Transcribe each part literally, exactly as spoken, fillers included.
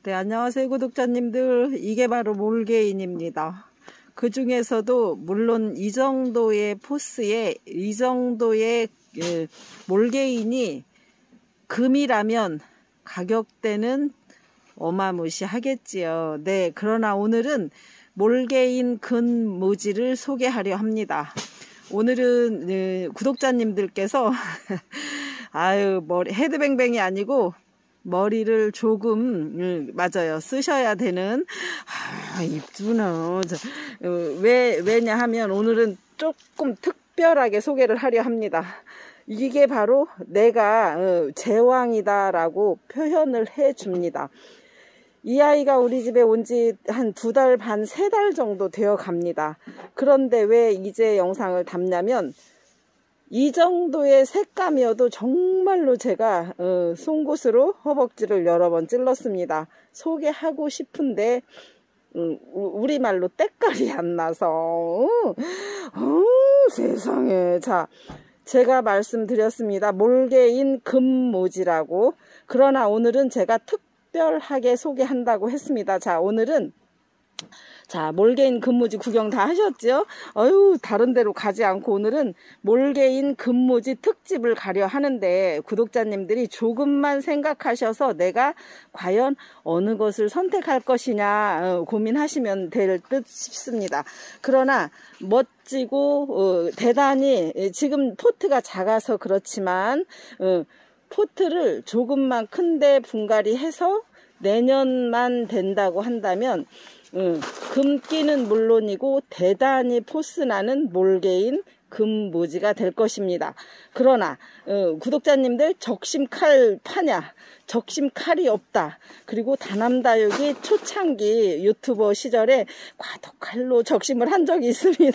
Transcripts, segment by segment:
네, 안녕하세요 구독자님들. 이게 바로 몰개인입니다. 그 중에서도 물론 이 정도의 포스에 이 정도의 예, 몰개인이 금이라면 가격대는 어마무시하겠지요. 네, 그러나 오늘은 몰개인 근 모지를 소개하려 합니다. 오늘은 예, 구독자님들께서 아유 머리 헤드뱅뱅이 아니고 머리를 조금 음, 맞아요 쓰셔야 되는 아, 입주는 왜 왜냐 하면 오늘은 조금 특별하게 소개를 하려 합니다. 이게 바로 내가 어, 제왕이다 라고 표현을 해 줍니다. 이 아이가 우리 집에 온 지 한 두 달 반, 세 달 정도 되어 갑니다. 그런데 왜 이제 영상을 담냐면 이 정도의 색감이어도 정말로 제가 어, 송곳으로 허벅지를 여러 번 찔렀습니다. 소개하고 싶은데 음, 우리말로 때깔이 안 나서 어, 어, 세상에. 자, 제가 말씀드렸습니다. 몰개인 금모지라고. 그러나 오늘은 제가 특별하게 소개한다고 했습니다. 자, 오늘은 자, 몰개인 금모지 구경 다 하셨죠? 어휴, 다른 데로 가지 않고 오늘은 몰개인 금모지 특집을 가려 하는데 구독자님들이 조금만 생각하셔서 내가 과연 어느 것을 선택할 것이냐 어, 고민하시면 될 듯 싶습니다. 그러나 멋지고 어, 대단히 지금 포트가 작아서 그렇지만 어, 포트를 조금만 큰데 분갈이 해서 내년만 된다고 한다면 음, 금기는 물론이고 대단히 포스나는 몰개인 금모지가 될 것입니다. 그러나 어, 구독자님들 적심칼 파냐? 적심칼이 없다. 그리고 다남다육이 초창기 유튜버 시절에 과도칼로 적심을 한 적이 있습니다.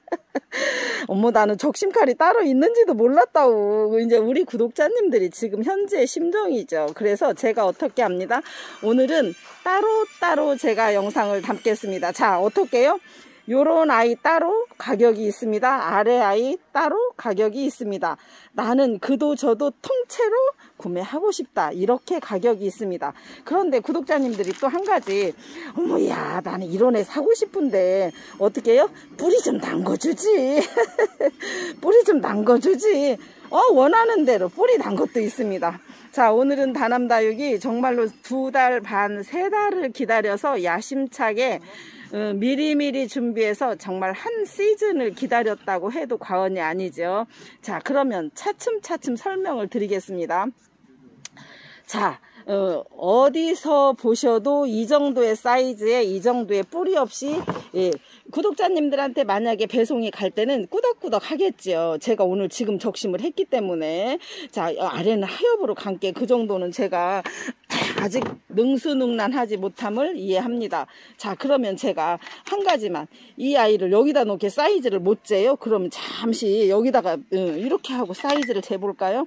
어머, 나는 적심칼이 따로 있는지도 몰랐다고. 이제 우리 구독자님들이 지금 현재 심정이죠. 그래서 제가 어떻게 합니다. 오늘은 따로따로 제가 영상을 담겠습니다. 자, 어떻게요? 요런 아이 따로 가격이 있습니다. 아래 아이 따로 가격이 있습니다. 나는 그도 저도 통째로 구매하고 싶다. 이렇게 가격이 있습니다. 그런데 구독자님들이 또 한 가지, 어머야, 나는 이런 애 사고 싶은데 어떻게 해요? 뿌리 좀 담궈주지. 뿌리 좀 담궈주지. 어, 원하는 대로 뿌리 단 것도 있습니다. 자, 오늘은 다남다육이 정말로 두 달 반, 세 달을 기다려서 야심차게 어, 미리미리 준비해서 정말 한 시즌을 기다렸다고 해도 과언이 아니죠. 자, 그러면 차츰차츰 설명을 드리겠습니다. 자, 어, 어디서 보셔도 이 정도의 사이즈에 이 정도의 뿌리 없이 예, 구독자님들한테 만약에 배송이 갈 때는 꾸덕꾸덕 하겠지요. 제가 오늘 지금 적심을 했기 때문에. 자, 아래는 하엽으로 감게 그 정도는 제가 아직 능수능란하지 못함을 이해합니다. 자, 그러면 제가 한 가지만, 이 아이를 여기다 놓게 사이즈를 못 재요. 그러면 잠시 여기다가 이렇게 하고 사이즈를 재볼까요?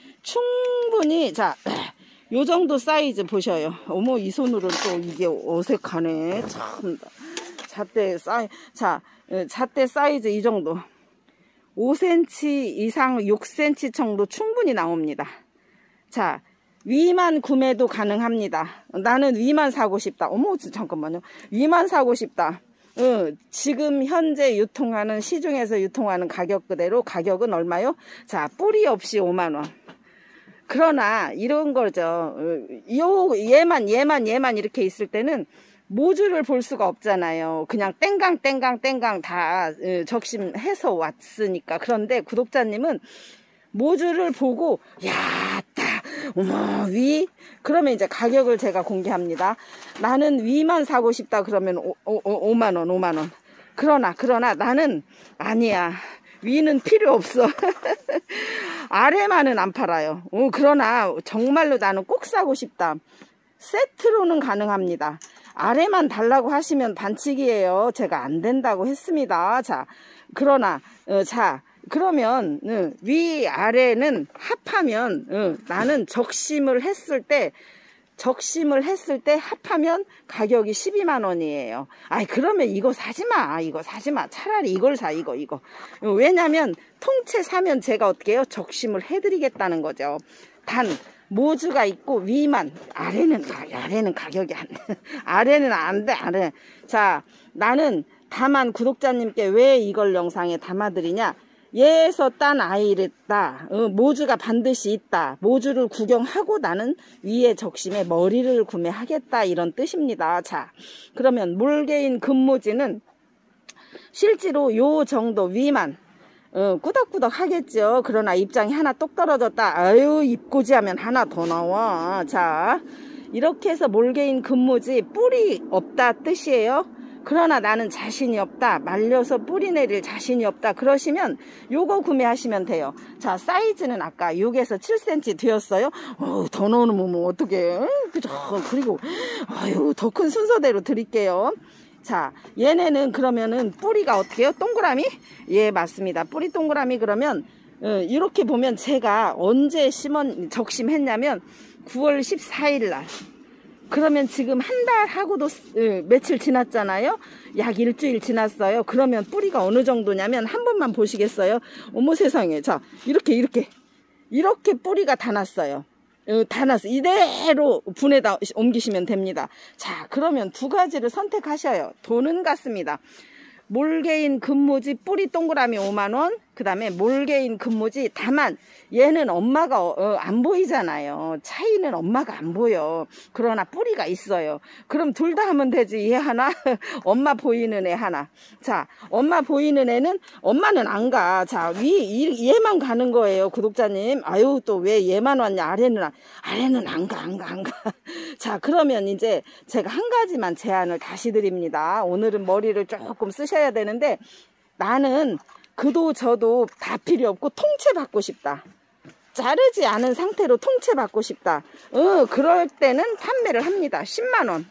충분히. 자, 요 정도 사이즈 보셔요. 어머, 이 손으로는 또 이게 어색하네. 참. 잣대 사이, 자, 잣대 사이즈 이 정도. 오 센티미터 이상 육 센티미터 정도 충분히 나옵니다. 자, 위만 구매도 가능합니다. 나는 위만 사고 싶다. 어머, 잠깐만요. 위만 사고 싶다. 어, 지금 현재 유통하는, 시중에서 유통하는 가격 그대로 가격은 얼마요? 자, 뿌리 없이 오만 원. 그러나 이런 거죠. 요 얘만 얘만 얘만 이렇게 있을 때는 모주를 볼 수가 없잖아요. 그냥 땡강 땡강 땡강 다 적심해서 왔으니까. 그런데 구독자님은 모주를 보고 야따 어머 위 그러면 이제 가격을 제가 공개합니다. 나는 위만 사고 싶다 그러면 오, 오, 오만 원 오만 원. 그러나 그러나 나는 아니야. 위는 필요 없어. 아래만은 안 팔아요. 어, 그러나 정말로 나는 꼭 사고 싶다. 세트로는 가능합니다. 아래만 달라고 하시면 반칙이에요. 제가 안 된다고 했습니다. 자, 그러나 어, 자 그러면 어, 위 아래는 합하면 어, 나는 적심을 했을 때 적심을 했을 때 합하면 가격이 십이만 원이에요. 아이, 그러면 이거 사지마. 이거 사지마. 차라리 이걸 사. 이거 이거. 왜냐면 통째 사면 제가 어떻게 해요? 적심을 해드리겠다는 거죠. 단 모주가 있고 위만, 아래는 가, 아래는 가격이 안 돼. 아래는 안 돼, 아래. 자, 나는 다만 구독자님께 왜 이걸 영상에 담아드리냐. 얘에서 딴 아이를 따, 어, 모주가 반드시 있다. 모주를 구경하고 나는 위에 적심에 머리를 구매하겠다. 이런 뜻입니다. 자, 그러면 몰개인 금모지는 실제로 요 정도 위만, 어, 꾸덕꾸덕 하겠죠. 그러나 입장이 하나 똑 떨어졌다. 아유, 입고지하면 하나 더 나와. 자, 이렇게 해서 몰개인 금모지 뿌리 없다 뜻이에요. 그러나 나는 자신이 없다. 말려서 뿌리 내릴 자신이 없다. 그러시면 요거 구매하시면 돼요. 자, 사이즈는 아까 육에서 칠 센티미터 되었어요. 어, 더 넣으면 뭐 어떡해. 그죠? 그리고 아유, 더 큰 순서대로 드릴게요. 자, 얘네는 그러면은 뿌리가 어떻게 해요? 동그라미? 예, 맞습니다. 뿌리 동그라미. 그러면 어, 이렇게 보면 제가 언제 심은 적심했냐면 구월 십사일 날. 그러면 지금 한 달 하고도 어, 며칠 지났잖아요. 약 일주일 지났어요. 그러면 뿌리가 어느 정도냐면 한 번만 보시겠어요? 어머 세상에. 자, 이렇게 이렇게 이렇게 뿌리가 다 났어요. 어, 다 났어. 이대로 분에다 옮기시면 됩니다. 자, 그러면 두 가지를 선택하셔요. 돈은 같습니다. 몰개인 금모지 뿌리 동그라미 오만 원, 그 다음에 몰개인 금모지. 다만 얘는 엄마가 어, 안 보이잖아요. 차이는 엄마가 안 보여. 그러나 뿌리가 있어요. 그럼 둘 다 하면 되지. 얘 하나, 엄마 보이는 애 하나. 자, 엄마 보이는 애는 엄마는 안 가. 자, 위 이, 얘만 가는 거예요. 구독자님. 아유, 또 왜 얘만 왔냐. 아래는 아래는 안 가, 안 가, 안 가. 자, 그러면 이제 제가 한 가지만 제안을 다시 드립니다. 오늘은 머리를 조금 쓰셔야 되는데, 나는 그도 저도 다 필요 없고 통째 받고 싶다. 자르지 않은 상태로 통째 받고 싶다. 어, 그럴 때는 판매를 합니다. 십만 원.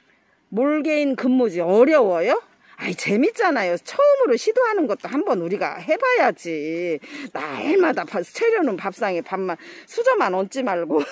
몰개인 금모지 어려워요? 아이, 재밌잖아요. 처음으로 시도하는 것도 한번 우리가 해봐야지. 날마다 채려놓은 밥상에 밥만, 수저만 얹지 말고.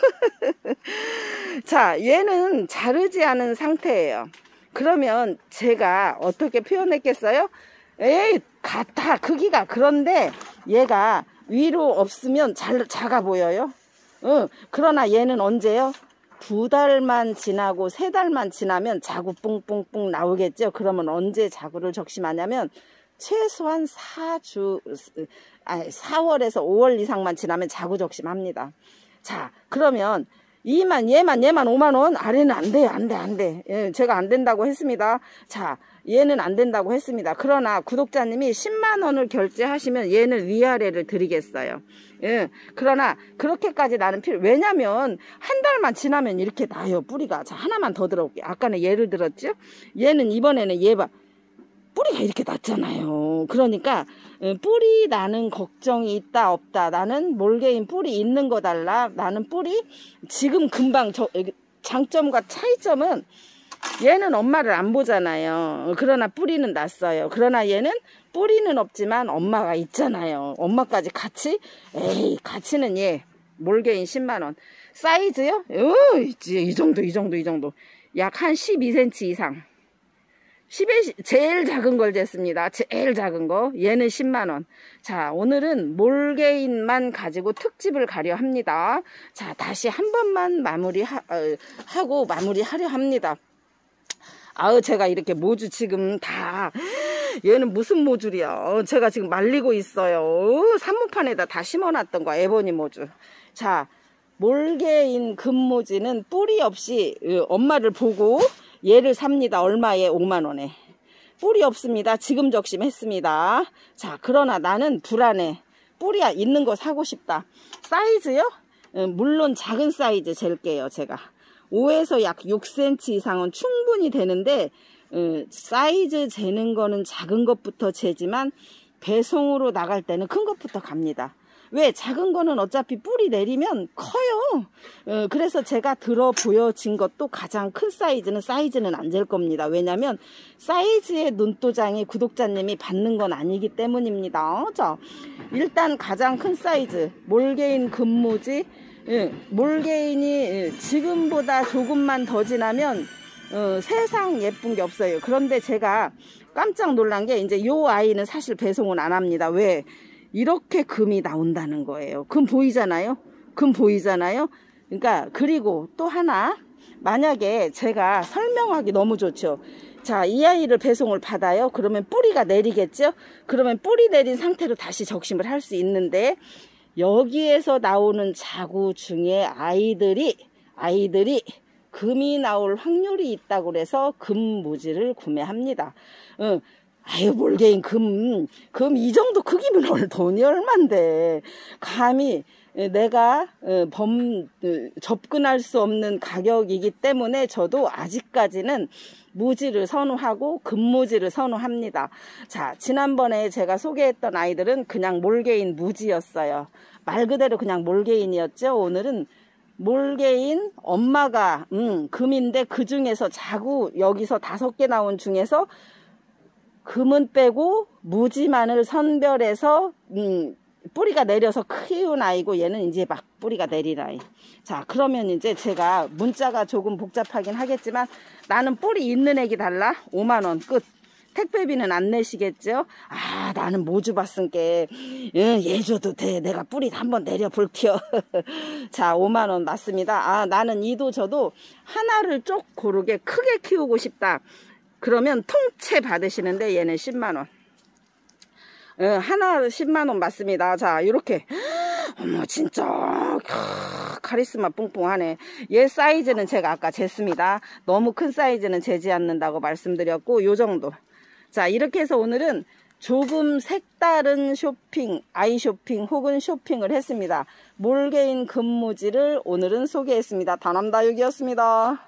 자, 얘는 자르지 않은 상태예요. 그러면 제가 어떻게 표현했겠어요? 에이, 같아, 크기가. 그런데 얘가 위로 없으면 잘, 작아 보여요. 어, 그러나 얘는 언제요? 두 달만 지나고 세 달만 지나면 자구 뿡뿡뿡 나오겠죠. 그러면 언제 자구를 적심하냐면 최소한 사 주, 아니, 사월에서 오월 이상만 지나면 자구 적심합니다. 자, 그러면 이만 얘만 얘만 오만 원. 아래는 안 돼요. 안 돼, 안 돼. 예, 제가 안 된다고 했습니다. 자, 얘는 안 된다고 했습니다. 그러나 구독자님이 십만 원을 결제하시면 얘는 위아래를 드리겠어요. 예, 그러나 그렇게까지 나는 필요. 왜냐면 한 달만 지나면 이렇게 나요, 뿌리가. 자, 하나만 더 들어볼게요. 아까는 얘를 들었죠. 얘는 이번에는 얘 봐. 뿌리가 이렇게 났잖아요. 그러니까 뿌리 나는 걱정이 있다 없다. 나는 몰개인 뿌리 있는 거 달라. 나는 뿌리 지금 금방 저, 장점과 차이점은 얘는 엄마를 안 보잖아요. 그러나 뿌리는 났어요. 그러나 얘는 뿌리는 없지만 엄마가 있잖아요. 엄마까지 같이. 에이, 같이는 얘 몰개인 십만 원. 사이즈요? 어, 이 정도 이 정도 이 정도 약 한 십이 센티미터 이상. 십에 제일 작은 걸 쟀습니다. 제일 작은 거. 얘는 십만 원. 자, 오늘은 몰개인만 가지고 특집을 가려 합니다. 자, 다시 한 번만 마무리 하, 어, 하고 마무리하려 합니다. 아우, 제가 이렇게 모주 지금 다, 얘는 무슨 모주야. 제가 지금 말리고 있어요. 산모판에다 다 심어놨던 거, 에보니 모주. 자, 몰개인 금모지는 뿌리 없이 엄마를 보고 얘를 삽니다. 얼마에? 오만 원에. 뿌리 없습니다. 지금 적심했습니다. 자, 그러나 나는 불안해. 뿌리 있는 거 사고 싶다. 사이즈요? 물론 작은 사이즈 잴게요, 제가. 오에서 약 육 센티미터 이상은 충분히 되는데, 사이즈 재는 거는 작은 것부터 재지만 배송으로 나갈 때는 큰 것부터 갑니다. 왜? 작은 거는 어차피 뿌리 내리면 커요. 어, 그래서 제가 들어 보여진 것도 가장 큰 사이즈는 사이즈는 안 잴 겁니다. 왜냐면 사이즈의 눈도장이 구독자님이 받는 건 아니기 때문입니다. 자, 일단 가장 큰 사이즈 몰개인 금모지. 예, 몰개인이 지금보다 조금만 더 지나면 어, 세상 예쁜 게 없어요. 그런데 제가 깜짝 놀란 게 이제 요 아이는 사실 배송은 안 합니다. 왜? 이렇게 금이 나온다는 거예요. 금 보이잖아요? 금 보이잖아요? 그러니까 그리고 또 하나, 만약에 제가 설명하기 너무 좋죠. 자, 이 아이를 배송을 받아요. 그러면 뿌리가 내리겠죠. 그러면 뿌리 내린 상태로 다시 적심을 할 수 있는데, 여기에서 나오는 자구 중에 아이들이 아이들이 금이 나올 확률이 있다고 그래서 금무지를 구매합니다. 어, 아유, 몰개인 금, 금 이 정도 크기면 돈이 얼만데 감히 내가 범 접근할 수 없는 가격이기 때문에 저도 아직까지는 무지를 선호하고 금무지를 선호합니다. 자, 지난번에 제가 소개했던 아이들은 그냥 몰개인 무지였어요. 말 그대로 그냥 몰개인이었죠. 오늘은 몰개인 엄마가 음, 금인데 그 중에서 자구 여기서 다섯 개 나온 중에서 금은 빼고 무지만을 선별해서 음, 뿌리가 내려서 키운 아이고, 얘는 이제 막 뿌리가 내릴 아이. 자, 그러면 이제 제가 문자가 조금 복잡하긴 하겠지만, 나는 뿌리 있는 애기 달라? 오만 원 끝. 택배비는 안 내시겠죠? 아, 나는 모주 봤으니까 얘 줘도 돼. 내가 뿌리 한번 내려볼게요. 자, 오만 원 맞습니다. 아, 나는 이도 저도 하나를 쪽 고르게 크게 키우고 싶다. 그러면 통째 받으시는데 얘는 십만 원. 어, 하나 십만 원 맞습니다. 자, 이렇게. 어머, 진짜 카리스마 뿡뿡하네. 얘 사이즈는 제가 아까 쟀습니다. 너무 큰 사이즈는 재지 않는다고 말씀드렸고, 요 정도. 자, 이렇게 해서 오늘은 조금 색다른 쇼핑, 아이 쇼핑 혹은 쇼핑을 했습니다. 몰개인 금무지를 오늘은 소개했습니다. 다남다육이었습니다.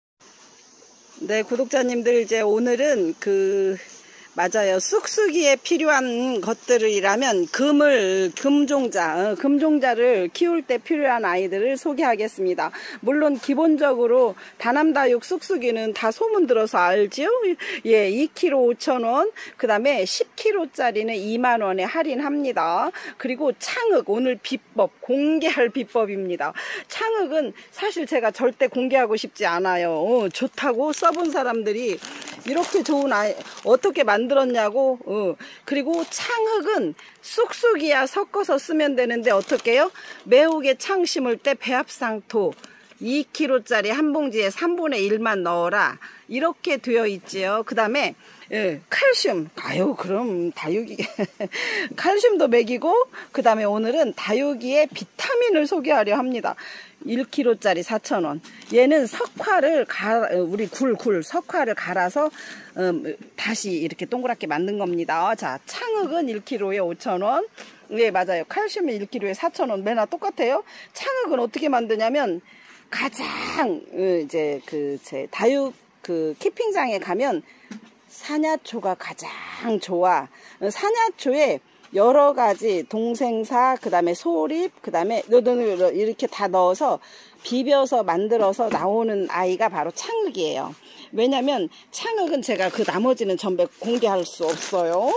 네, 구독자님들, 이제 오늘은 그 맞아요. 쑥쑥이에 필요한 것들이라면 금을, 금종자, 어, 금종자를 키울 때 필요한 아이들을 소개하겠습니다. 물론 기본적으로 다남다육 쑥쑥이는 다 소문 들어서 알지요? 예, 이 킬로그램 오천 원, 그 다음에 십 킬로그램짜리는 이만 원에 할인합니다. 그리고 창흑, 오늘 비법, 공개할 비법입니다. 창흑은 사실 제가 절대 공개하고 싶지 않아요. 어, 좋다고 써본 사람들이 이렇게 좋은 아이 어떻게 만들었냐고. 어. 그리고 창흑은 쑥쑥이야 섞어서 쓰면 되는데 어떻게 해요? 매우게 창 심을 때 배합상토 이 킬로그램짜리 한 봉지에 삼분의 일만 넣어라, 이렇게 되어 있지요. 그 다음에 예, 칼슘, 아유 그럼 다육이 칼슘도 먹이고, 그 다음에 오늘은 다육이의 비타민을 소개하려 합니다. 일 킬로그램짜리 사천 원. 얘는 석화를 가, 우리 굴, 굴, 석화를 갈아서 음, 다시 이렇게 동그랗게 만든 겁니다. 자, 창흑은 일 킬로그램에 오천 원. 예, 맞아요. 칼슘은 일 킬로그램에 사천 원. 맨날 똑같아요. 창흑은 어떻게 만드냐면, 가장 이제 그 제 다육 그 키핑장에 가면 사냐초가 가장 좋아. 사냐초에 여러 가지 동생사, 그 다음에 소립, 그 다음에 이렇게 다 넣어서 비벼서 만들어서 나오는 아이가 바로 창흑이에요. 왜냐면 창흑은 제가 그 나머지는 전부 공개할 수 없어요.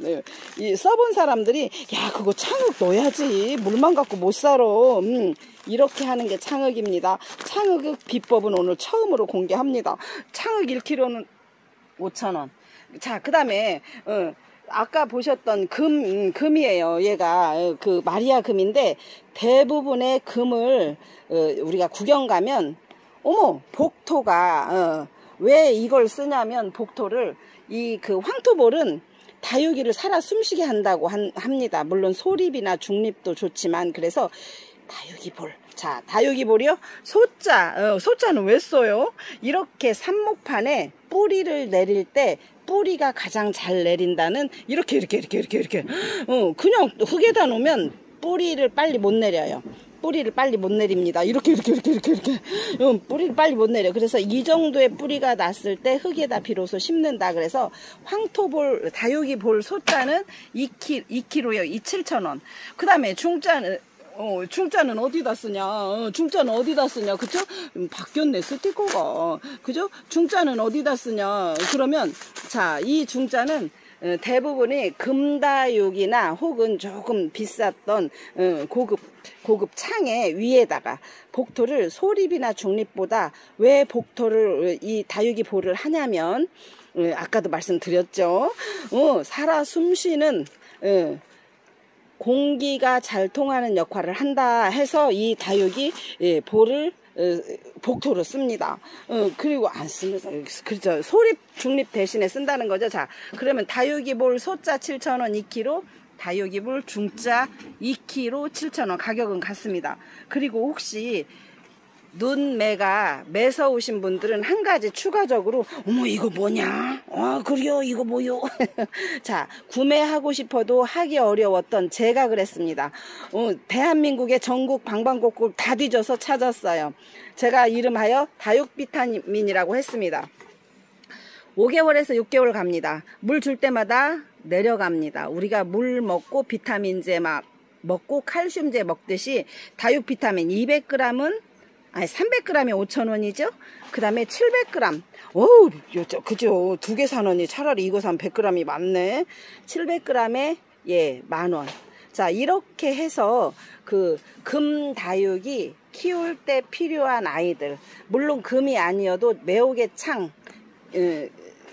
이 써본 사람들이 야, 그거 창흑 넣어야지, 물만 갖고 못 살아, 음, 이렇게 하는 게 창흑입니다. 창흑 비법은 오늘 처음으로 공개합니다. 창흑 일 킬로그램는 오천 원. 자, 그 다음에 어, 아까 보셨던 금, 음, 금이에요. 얘가 그 마리아 금인데, 대부분의 금을 어, 우리가 구경 가면 어머, 복토가 어, 왜 이걸 쓰냐면, 복토를 이 그 황토볼은 다육이를 살아 숨쉬게 한다고 한, 합니다. 물론 소립이나 중립도 좋지만. 그래서 다육이볼. 자, 다육이볼이요. 소자, 어, 소자는 왜 써요? 이렇게 삽목판에 뿌리를 내릴 때 뿌리가 가장 잘 내린다는, 이렇게 이렇게 이렇게 이렇게 이렇게 어, 그냥 흙에다 놓으면 뿌리를 빨리 못 내려요. 뿌리를 빨리 못 내립니다. 이렇게 이렇게 이렇게 이렇게 이렇게 어, 뿌리를 빨리 못 내려. 그래서 이 정도의 뿌리가 났을 때 흙에다 비로소 심는다. 그래서 황토볼, 다육이볼 소자는 이 킬로그램이요. 이 칠천 원. 그 다음에 중자는 어, 중자는 어디다 쓰냐? 어, 중자는 어디다 쓰냐? 그죠? 음, 바뀌었네, 스티커가. 그죠? 중자는 어디다 쓰냐? 그러면, 자, 이 중자는 어, 대부분이 금다육이나 혹은 조금 비쌌던 어, 고급, 고급 창의 위에다가 복토를 소립이나 중립보다 왜 복토를, 이 다육이 볼을 하냐면, 어, 아까도 말씀드렸죠. 어, 살아 숨쉬는, 어, 공기가 잘 통하는 역할을 한다 해서 이 다육이 예, 볼을 어, 복토로 씁니다. 어, 그리고 안 쓰면서 그렇죠. 소립 중립 대신에 쓴다는 거죠. 자, 그러면 다육이 볼 소자 칠천 원 이 킬로그램, 다육이 볼 중자 이 킬로그램 칠천 원, 가격은 같습니다. 그리고 혹시 눈매가 매서우신 분들은 한 가지 추가적으로, 어머 이거 뭐냐, 아 그래요 이거 뭐요. 자, 구매하고 싶어도 하기 어려웠던 제가 그랬습니다. 어, 대한민국의 전국 방방곡곡 다 뒤져서 찾았어요. 제가 이름하여 다육 비타민이라고 했습니다. 오 개월에서 육 개월 갑니다. 물 줄 때마다 내려갑니다. 우리가 물 먹고 비타민제 막 먹고 칼슘제 먹듯이 다육 비타민 이백 그램은 아니 삼백 그램이 오천 원이죠. 그 다음에 칠백 그램, 어우 그죠, 두 개 사느니 차라리 이거 사면 백 그램이 많네. 칠백 그램에 예 만원. 자, 이렇게 해서 그 금 다육이 키울 때 필요한 아이들, 물론 금이 아니어도 매혹의 창 예,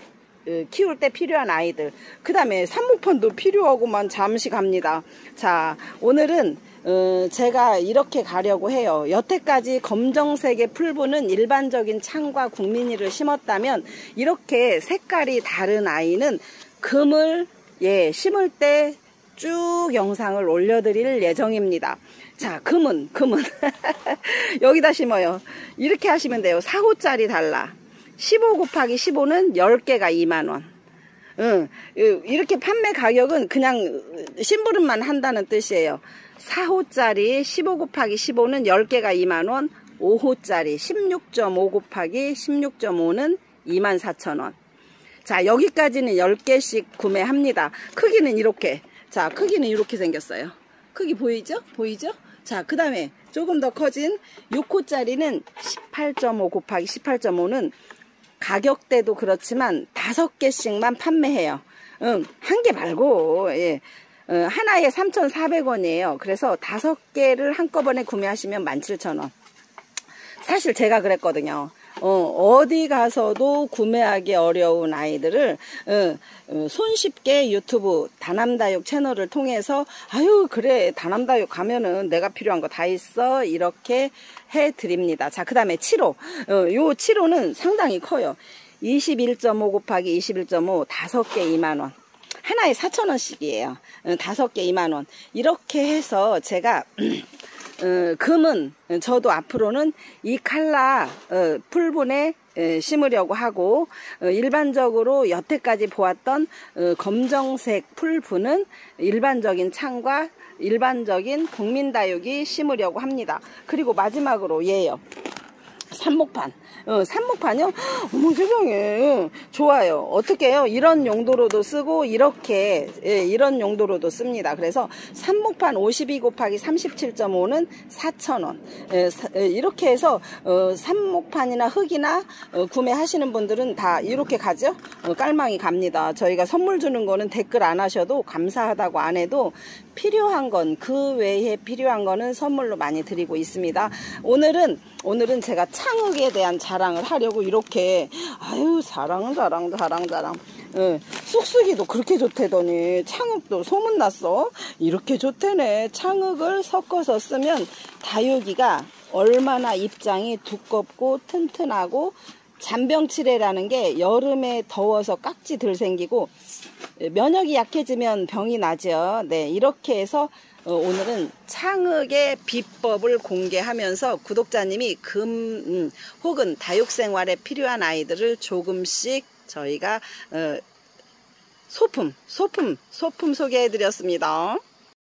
키울 때 필요한 아이들, 그 다음에 삽목판도 필요하고만 잠시 갑니다. 자, 오늘은 어, 제가 이렇게 가려고 해요. 여태까지 검정색의 풀분은 일반적인 창과 국민이를 심었다면, 이렇게 색깔이 다른 아이는 금을 예 심을 때 쭉 영상을 올려드릴 예정입니다. 자, 금은 금은 여기다 심어요. 이렇게 하시면 돼요. 사 호짜리 달라. 십오 곱하기 십오는 열 개가 이만 원. 응, 이렇게 판매 가격은 그냥 심부름만 한다는 뜻이에요. 사 호짜리 십오 곱하기 십오는 열 개가 이만 원, 오 호짜리 십육 점 오 곱하기 십육 점 오는 이만 사천 원. 자, 여기까지는 열 개씩 구매합니다. 크기는 이렇게. 자, 크기는 이렇게 생겼어요. 크기 보이죠? 보이죠? 자, 그 다음에 조금 더 커진 육 호짜리는 십팔 점 오 곱하기 십팔 점 오는 가격대도 그렇지만 다섯 개씩만 판매해요. 응, 한 개 말고, 예. 어, 하나에 삼천사백 원이에요. 그래서 다섯 개를 한꺼번에 구매하시면 만 칠천 원. 사실 제가 그랬거든요. 어, 어디 가서도 구매하기 어려운 아이들을 어, 어, 손쉽게 유튜브 다남다육 채널을 통해서, 아유 그래 다남다육 가면은 내가 필요한 거 다 있어, 이렇게 해드립니다. 자, 그 다음에 칠 호. 어, 요 칠 호는 상당히 커요. 이십일 점 오 곱하기 이십일 점 오, 다섯 개 이만 원. 하나에 사천 원씩이에요. 다섯 개 이만 원. 이렇게 해서 제가 어, 금은 저도 앞으로는 이 칼라 어, 풀분에 에, 심으려고 하고, 어, 일반적으로 여태까지 보았던 어, 검정색 풀분은 일반적인 창과 일반적인 국민다육이 심으려고 합니다. 그리고 마지막으로 얘요. 삽목판. 어, 삽목판이요? 어머 세상에. 좋아요. 어떻게 해요? 이런 용도로도 쓰고 이렇게 예, 이런 용도로도 씁니다. 그래서 삽목판 오십이 곱하기 삼십칠 점 오는 사천 원. 예, 사, 예, 이렇게 해서 어, 삽목판이나 흙이나 어, 구매하시는 분들은 다 이렇게 가죠? 어, 깔망이 갑니다. 저희가 선물 주는 거는 댓글 안 하셔도, 감사하다고 안 해도 필요한 건, 그 외에 필요한 거는 선물로 많이 드리고 있습니다. 오늘은 오늘은 제가 창흙에 대한 자랑을 하려고 이렇게, 아유 자랑 자랑 자랑 자랑 예, 쑥쑥이도 그렇게 좋대더니 창흙도 소문났어. 이렇게 좋대네. 창흙을 섞어서 쓰면 다육이가 얼마나 입장이 두껍고 튼튼하고, 잔병치레라는 게 여름에 더워서 깍지 덜 생기고 면역이 약해지면 병이 나죠. 네, 이렇게 해서 어, 오늘은 창흙의 비법을 공개하면서 구독자님이 금 음, 혹은 다육생활에 필요한 아이들을 조금씩 저희가 어, 소품 소품 소품 소개해 드렸습니다.